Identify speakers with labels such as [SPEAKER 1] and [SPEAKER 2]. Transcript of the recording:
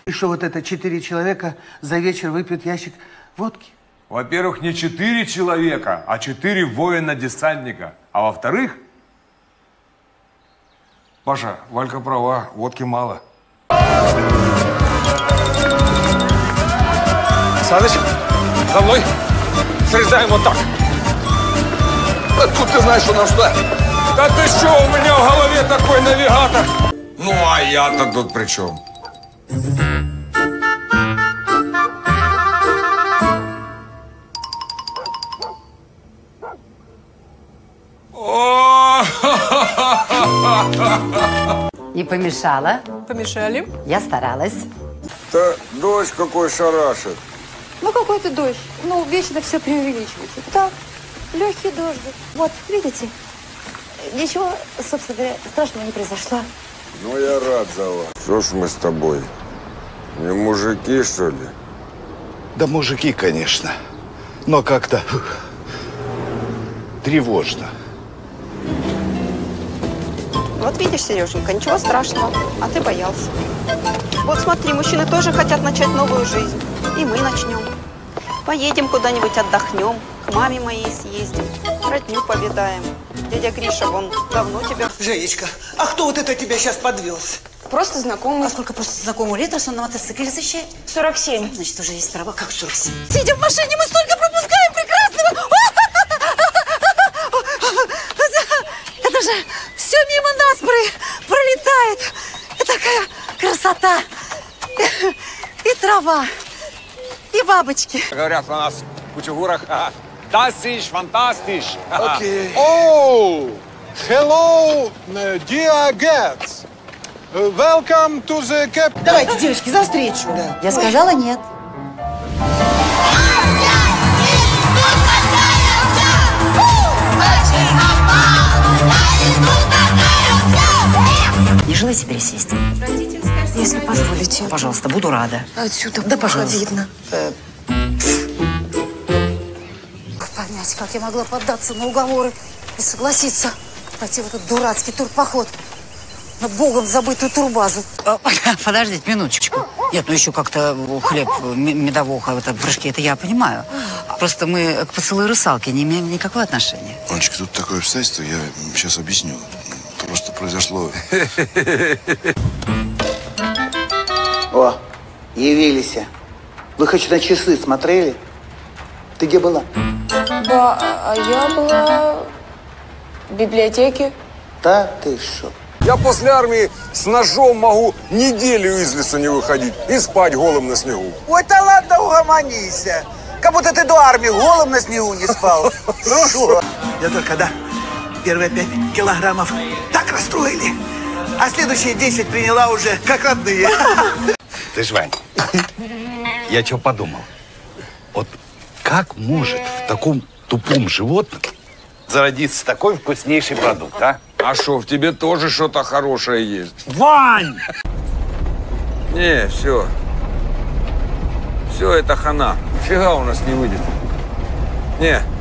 [SPEAKER 1] И что вот это 4 человека за вечер выпьют ящик водки?
[SPEAKER 2] Во-первых, не 4 человека, а 4 воина-десантника. А во-вторых, Паша, Валька права, водки мало.
[SPEAKER 3] Саныч, за мной. Срезаем вот так. Откуда ты знаешь, что нам сюда?
[SPEAKER 2] Да ты что, у меня в голове такой навигатор. Ну, а я-то тут при чем?
[SPEAKER 4] Не помешала?
[SPEAKER 5] Помешали.
[SPEAKER 4] Я старалась.
[SPEAKER 2] Да дождь какой шарашит.
[SPEAKER 5] Ну какой ты дождь? Ну, вечно все преувеличиваете. Так, легкий дождик. Вот, видите? Ничего, собственно говоря, страшного не произошло.
[SPEAKER 2] Ну, я рад за вас. Что ж мы с тобой? Не мужики, что ли?
[SPEAKER 6] Да мужики, конечно. Но как-то тревожно.
[SPEAKER 7] Вот видишь, Сереженька, ничего страшного, а ты боялся. Вот смотри, мужчины тоже хотят начать новую жизнь. И мы начнем. Поедем куда-нибудь, отдохнем, к маме моей съездим, родню повидаем. Дядя Гриша, вон, давно тебя...
[SPEAKER 1] Женечка, а кто вот это тебя сейчас подвез?
[SPEAKER 5] Просто знакомый.
[SPEAKER 4] А сколько просто знакомого лет, раз он на мотоцикле защищает?
[SPEAKER 5] 47.
[SPEAKER 4] Значит, уже есть права, как 47.
[SPEAKER 5] Сидя в машине, мы столько пропускаем прекрасного! Это же все мимо нас пролетает. И такая красота. И трава, и бабочки.
[SPEAKER 3] Говорят у нас в Кучугурах, das ist fantastisch.
[SPEAKER 6] Окей. Oh, hello, dear guests. Welcome to the cap.
[SPEAKER 1] Давайте, девочки, за встречу. Да.
[SPEAKER 4] Я сказала нет. Не желаете пересесть?
[SPEAKER 5] Если позволите.
[SPEAKER 4] Пожалуйста, буду рада.
[SPEAKER 5] Отсюда
[SPEAKER 4] Да, пожалуйста.
[SPEAKER 5] видно.
[SPEAKER 4] Как понять, как я могла поддаться на уговоры и согласиться пойти в этот дурацкий турпоход на богом забытую турбазу? Подождите минуточку. Нет, ну еще как-то хлеб, медовуха в этом прыжке, это я понимаю. Просто мы к поцелую русалки не имеем никакого отношения.
[SPEAKER 8] Анечка, тут такое обстоятельство, я сейчас объясню. Просто произошло...
[SPEAKER 1] О, явились. Вы хоть на часы смотрели? Ты где была?
[SPEAKER 5] Да, а я была в библиотеке.
[SPEAKER 1] Да ты шо?
[SPEAKER 2] Я после армии с ножом могу неделю из лесу не выходить и спать голым на снегу.
[SPEAKER 1] Ой, да ладно, угомонись. Как будто ты до армии голым на снегу не спал. Ну что? Я только, да, первые 5 килограммов так расстроили, а следующие 10 приняла уже как родные.
[SPEAKER 6] Ты ж, Вань, я что подумал? Вот как может в таком тупом животном зародиться такой вкуснейший продукт, а?
[SPEAKER 2] А что, в тебе тоже что-то хорошее есть?
[SPEAKER 6] Вань!
[SPEAKER 2] Не, все. Все, это хана. Фига у нас не выйдет. Не,